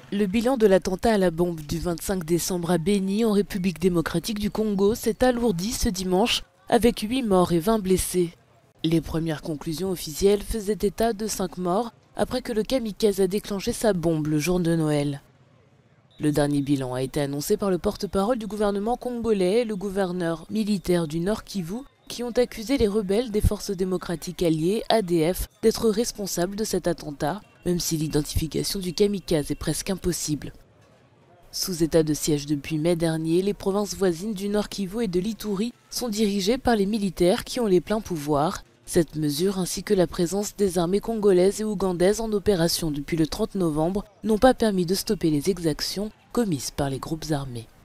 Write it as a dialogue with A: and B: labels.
A: Le bilan de l'attentat à la bombe du 25 décembre à Beni, en République démocratique du Congo, s'est alourdi ce dimanche avec 8 morts et 20 blessés. Les premières conclusions officielles faisaient état de 5 morts après que le kamikaze a déclenché sa bombe le jour de Noël. Le dernier bilan a été annoncé par le porte-parole du gouvernement congolais et le gouverneur militaire du Nord Kivu, qui ont accusé les rebelles des forces démocratiques alliées, ADF, d'être responsables de cet attentat, même si l'identification du kamikaze est presque impossible. Sous état de siège depuis mai dernier, les provinces voisines du Nord Kivu et de l'Ituri sont dirigées par les militaires qui ont les pleins pouvoirs. Cette mesure, ainsi que la présence des armées congolaises et ougandaises en opération depuis le 30 novembre, n'ont pas permis de stopper les exactions commises par les groupes armés.